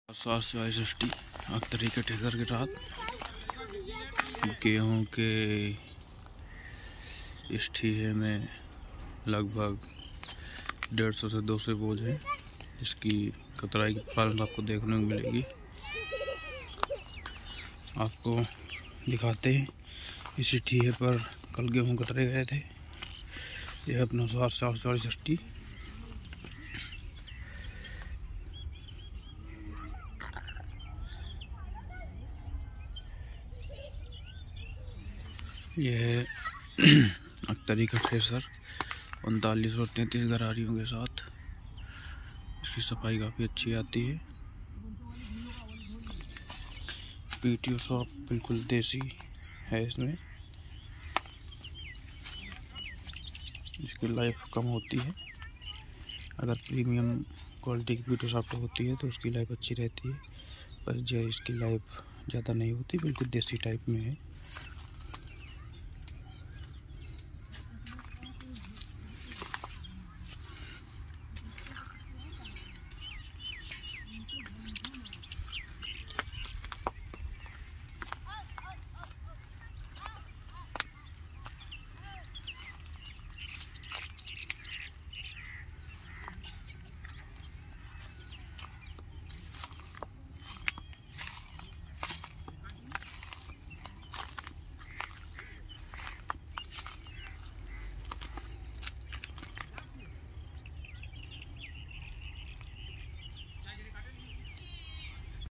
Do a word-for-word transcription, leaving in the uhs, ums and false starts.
सात सौ षष्टी अख्तरी के ठेकर के साथ गेहूँ के इस ठीहे में लगभग डेढ़ सौ से दो सौ बोझ है। इसकी कतराई की फॉर्म आपको देखने को मिलेगी। आपको दिखाते हैं इसी ठीहे पर कल गेहूँ कतरे गए थे। यह अपना सात सात सौ षष्टी यह अख्तरी का थ्रेसर उनतालीस और तैंतीस गरारियों के साथ। इसकी सफाई काफ़ी अच्छी आती है। पीटीओ शॉप बिल्कुल देसी है। इसमें इसकी लाइफ कम होती है। अगर प्रीमियम क्वालिटी की पीटीओ शॉप होती है तो उसकी लाइफ अच्छी रहती है, पर जो इसकी लाइफ ज़्यादा नहीं होती, बिल्कुल देसी टाइप में है।